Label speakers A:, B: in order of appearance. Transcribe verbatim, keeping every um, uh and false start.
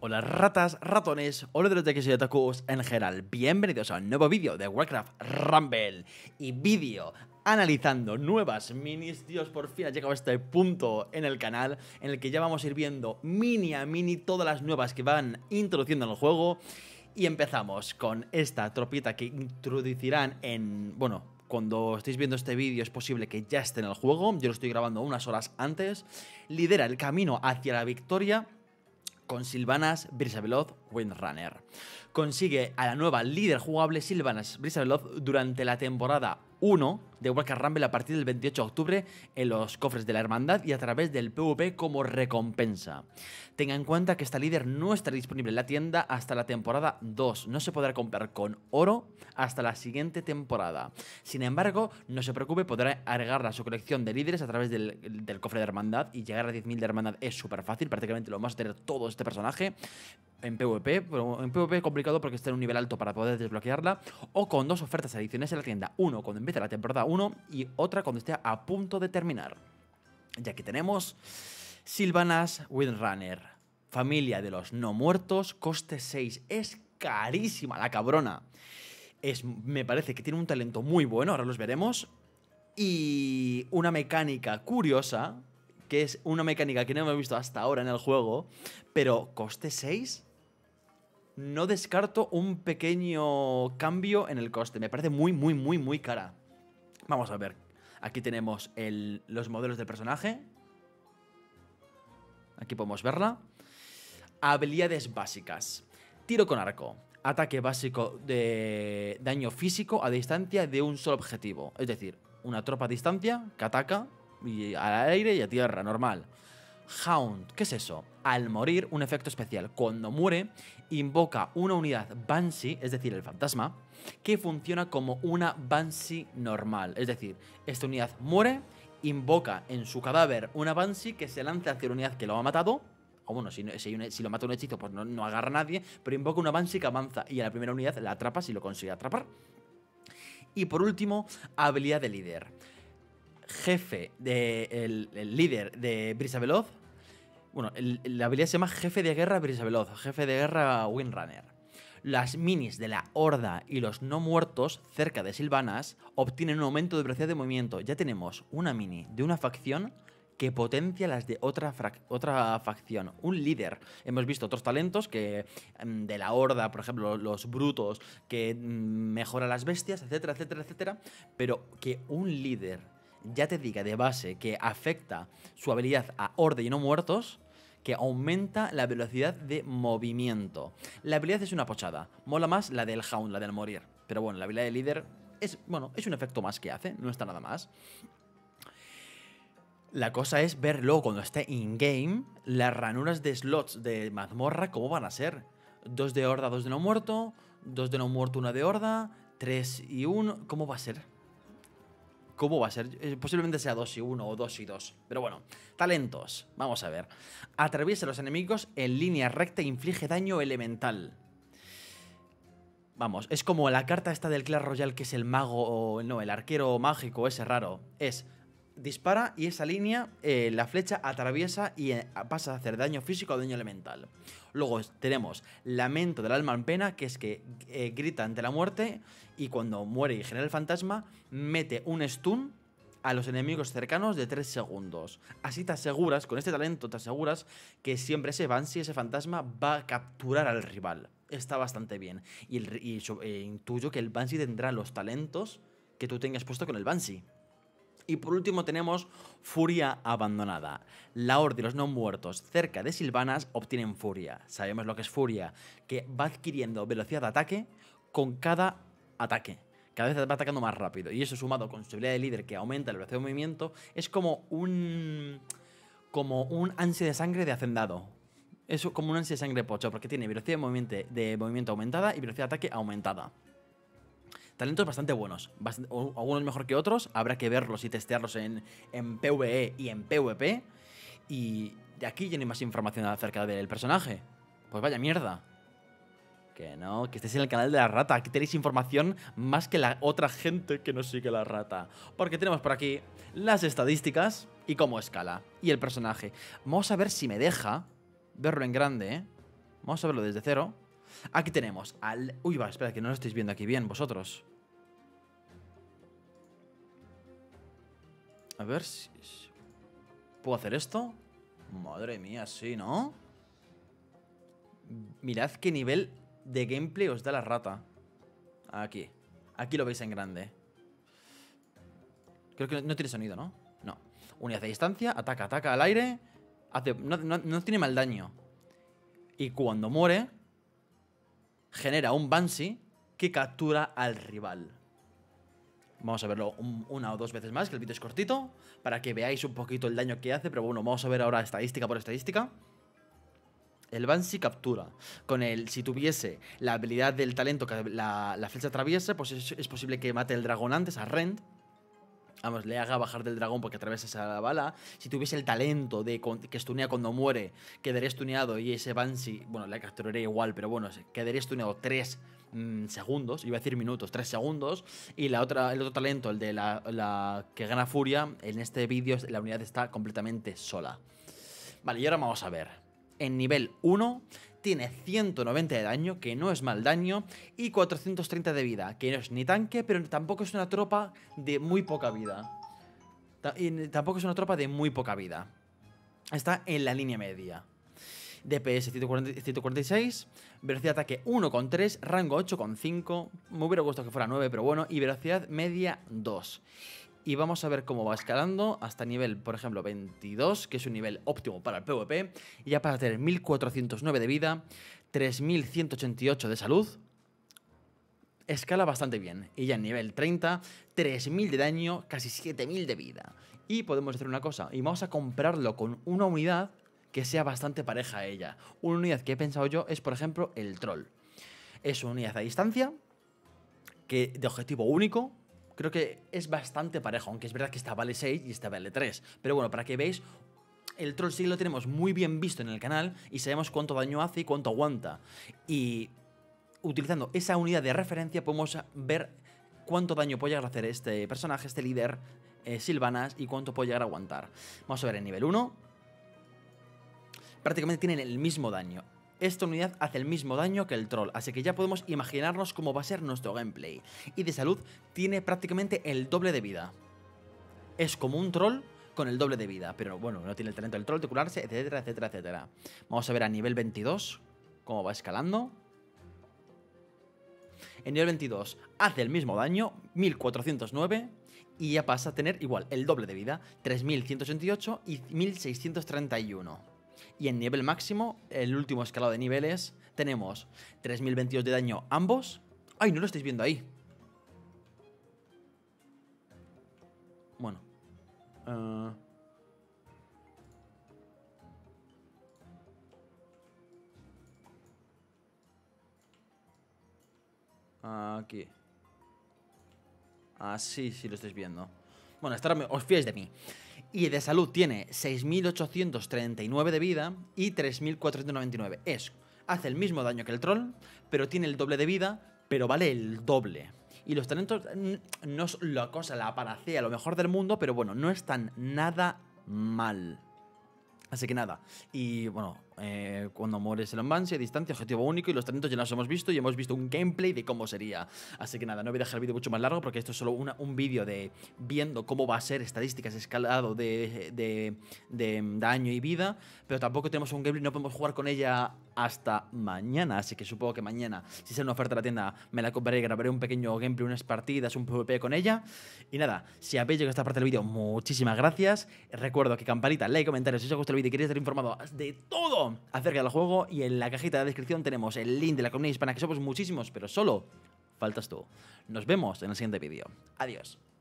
A: Hola ratas, ratones, hola de los de que soy otakus en general. Bienvenidos a un nuevo vídeo de Warcraft Rumble. Y vídeo analizando nuevas minis. Dios, por fin ha llegado a este punto en el canal en el que ya vamos a ir viendo mini a mini todas las nuevas que van introduciendo en el juego. Y empezamos con esta tropita que introducirán en... bueno, cuando estéis viendo este vídeo es posible que ya esté en el juego. Yo lo estoy grabando unas horas antes. Lidera el camino hacia la victoria con Sylvanas Brisaveloz Windrunner. Consigue a la nueva líder jugable Sylvanas Brisaveloz durante la temporada uno de Warcraft Rumble a partir del veintiocho de octubre en los cofres de la hermandad y a través del PvP como recompensa. Tenga en cuenta que esta líder no estará disponible en la tienda hasta la temporada dos. No se podrá comprar con oro hasta la siguiente temporada. Sin embargo, no se preocupe, podrá agregarla a su colección de líderes a través del, del cofre de hermandad, y llegar a diez mil de hermandad es súper fácil. Prácticamente lo vamos a tener todo este personaje en PvP, pero en PvP complicado porque está en un nivel alto para poder desbloquearla, o con dos ofertas adicionales en la tienda, uno cuando empiece la temporada uno y otra cuando esté a punto de terminar. Ya que tenemos Sylvanas Windrunner, familia de los no muertos, coste seis, es carísima la cabrona. Es, me parece que tiene un talento muy bueno, ahora los veremos, y una mecánica curiosa, que es una mecánica que no hemos visto hasta ahora en el juego, pero coste seis... No descarto un pequeño cambio en el coste. Me parece muy, muy, muy, muy cara. Vamos a ver. Aquí tenemos el, los modelos del personaje. Aquí podemos verla. Habilidades básicas. Tiro con arco. Ataque básico de daño físico a distancia de un solo objetivo. Es decir, una tropa a distancia que ataca y al aire y a tierra, normal. Hound, ¿qué es eso? Al morir, un efecto especial. Cuando muere, invoca una unidad Banshee, es decir, el fantasma, que funciona como una Banshee normal. Es decir, esta unidad muere, invoca en su cadáver una Banshee que se lanza hacia la unidad que lo ha matado. O bueno, si, si, si lo mata un hechizo, pues no, no agarra a nadie, pero invoca una Banshee que avanza y a la primera unidad la atrapa si lo consigue atrapar. Y por último, habilidad de líder. Jefe de... El, el líder de Brisaveloz. Bueno, el, la habilidad se llama Jefe de Guerra Brisaveloz, Jefe de Guerra Windrunner. Las minis de la Horda y los no muertos cerca de Sylvanas obtienen un aumento de velocidad de movimiento. Ya tenemos una mini de una facción que potencia las de otra, otra facción. Un líder. Hemos visto otros talentos que de la Horda, por ejemplo, los brutos, que mejora las bestias, etcétera, etcétera, etcétera. Pero que un líder ya te diga de base que afecta su habilidad a Horda y no muertos, que aumenta la velocidad de movimiento. La habilidad es una pochada. Mola más la del Hound, la del morir. Pero bueno, la habilidad de líder es, bueno, es un efecto más que hace, no está nada más. La cosa es ver luego cuando esté in-game las ranuras de slots de mazmorra, cómo van a ser. Dos de Horda, dos de no muerto, dos de no muerto, una de Horda, tres y uno. ¿Cómo va a ser? ¿Cómo va a ser? Eh, posiblemente sea dos y uno o dos y dos. Pero bueno, talentos. Vamos a ver. Atraviesa a los enemigos en línea recta e inflige daño elemental. Vamos, es como la carta esta del Clash Royale, que es el mago, o no, el arquero mágico ese raro. Es, dispara y esa línea, eh, la flecha atraviesa y eh, pasa a hacer daño físico o daño elemental. Luego tenemos Lamento del alma en pena, que es que eh, grita ante la muerte y cuando muere y genera el fantasma, mete un stun a los enemigos cercanos de tres segundos. Así te aseguras, con este talento te aseguras que siempre ese Banshee, ese fantasma, va a capturar al rival. Está bastante bien. Y, el, y eh, intuyo que el Banshee tendrá los talentos que tú tengas puesto con el Banshee. Y por último tenemos Furia Abandonada. La Horda y los no muertos cerca de Sylvanas obtienen Furia. Sabemos lo que es Furia, que va adquiriendo velocidad de ataque con cada ataque. Cada vez va atacando más rápido. Y eso sumado con su habilidad de líder que aumenta la velocidad de movimiento, es como un... como un ansia de sangre de hacendado. Es como un ansia de sangre pocho, porque tiene velocidad de movimiento, de movimiento aumentada y velocidad de ataque aumentada. Talentos bastante buenos, bastante, algunos mejor que otros, habrá que verlos y testearlos en, en PvE y en PvP. Y de aquí ya no hay más información acerca del personaje. Pues vaya mierda. Que no, que estéis en el canal de la rata. Aquí tenéis información más que la otra gente que no sigue la rata. Porque tenemos por aquí las estadísticas y cómo escala. Y el personaje. Vamos a ver si me deja verlo en grande, ¿eh? Vamos a verlo desde cero. Aquí tenemos al... Uy, va, espera, que no lo estáis viendo aquí bien vosotros. A ver si... ¿Puedo hacer esto? Madre mía, sí, ¿no? Mirad qué nivel de gameplay os da la rata. Aquí. Aquí lo veis en grande. Creo que no tiene sonido, ¿no? No. Unidad de distancia, ataca, ataca al aire. Hace, no, no, no tiene mal daño. Y cuando muere, genera un Banshee que captura al rival. Vamos a verlo un, una o dos veces más, que el vídeo es cortito, para que veáis un poquito el daño que hace. Pero bueno, vamos a ver ahora estadística por estadística. El Banshee captura. Con el, si tuviese la habilidad del talento que la, la flecha atraviese, pues es, es posible que mate el dragón antes, a Rend. Vamos, le haga bajar del dragón porque atraviesa esa bala. Si tuviese el talento de que stunea cuando muere, quedaría stuneado y ese Banshee, bueno, le capturaría igual, pero bueno, quedaría stuneado tres mmm, segundos, iba a decir minutos, tres segundos. Y la otra, el otro talento, el de la, la que gana furia, en este vídeo la unidad está completamente sola. Vale, y ahora vamos a ver. En nivel uno tiene ciento noventa de daño, que no es mal daño, y cuatrocientos treinta de vida, que no es ni tanque, pero tampoco es una tropa de muy poca vida. Y tampoco es una tropa de muy poca vida. Está en la línea media. D P S ciento cuarenta y seis, velocidad de ataque uno coma tres, rango ocho coma cinco, me hubiera gustado que fuera nueve, pero bueno, y velocidad media dos. Y vamos a ver cómo va escalando hasta nivel, por ejemplo, veintidós, que es un nivel óptimo para el PvP. Y ya para tener mil cuatrocientos nueve de vida, tres mil ciento ochenta y ocho de salud. Escala bastante bien. Y ya en nivel treinta, tres mil de daño, casi siete mil de vida. Y podemos hacer una cosa, y vamos a comprarlo con una unidad que sea bastante pareja a ella. Una unidad que he pensado yo es, por ejemplo, el Troll. Es una unidad a distancia, que de objetivo único. Creo que es bastante parejo, aunque es verdad que esta vale seis y esta vale tres. Pero bueno, para que veáis, el Troll sí lo tenemos muy bien visto en el canal y sabemos cuánto daño hace y cuánto aguanta. Y utilizando esa unidad de referencia podemos ver cuánto daño puede llegar a hacer este personaje, este líder, eh, Sylvanas, y cuánto puede llegar a aguantar. Vamos a ver en nivel uno. Prácticamente tienen el mismo daño. Esta unidad hace el mismo daño que el Troll, así que ya podemos imaginarnos cómo va a ser nuestro gameplay. Y de salud tiene prácticamente el doble de vida. Es como un Troll con el doble de vida, pero bueno, no tiene el talento del Troll de curarse, etcétera, etcétera, etcétera. Vamos a ver a nivel veintidós cómo va escalando. En nivel veintidós hace el mismo daño, mil cuatrocientos nueve, y ya pasa a tener igual el doble de vida, tres mil ciento ochenta y ocho y mil seiscientos treinta y uno. Y en nivel máximo, el último escalado de niveles, tenemos tres mil veintidós de daño ambos. ¡Ay, no lo estáis viendo ahí! Bueno. Uh... Aquí. Así sí lo estáis viendo. Bueno, hasta ahora os fiáis de mí. Y de salud tiene seis mil ochocientos treinta y nueve de vida y tres mil cuatrocientos noventa y nueve. Es, hace el mismo daño que el Troll, pero tiene el doble de vida, pero vale el doble. Y los talentos no es la cosa, la panacea, lo mejor del mundo, pero bueno, no están nada mal. Así que nada, y bueno, eh, cuando mueres el Banshee a distancia, objetivo único, y los talentos ya los hemos visto y hemos visto un gameplay de cómo sería. Así que nada, no voy a dejar el vídeo mucho más largo porque esto es solo una, un vídeo de viendo cómo va a ser estadísticas escalado de, de, de daño y vida, pero tampoco tenemos un gameplay, no podemos jugar con ella hasta mañana, así que supongo que mañana, si sale una oferta de la tienda, me la compraré y grabaré un pequeño gameplay, unas partidas, un PvP con ella. Y nada, si habéis llegado a esta parte del vídeo, muchísimas gracias. Recuerdo que campanita, like, comentarios si os ha gustado el vídeo y queréis estar informado de todo acerca del juego, y en la cajita de descripción tenemos el link de la comunidad hispana, que somos muchísimos, pero solo faltas tú. Nos vemos en el siguiente vídeo. Adiós.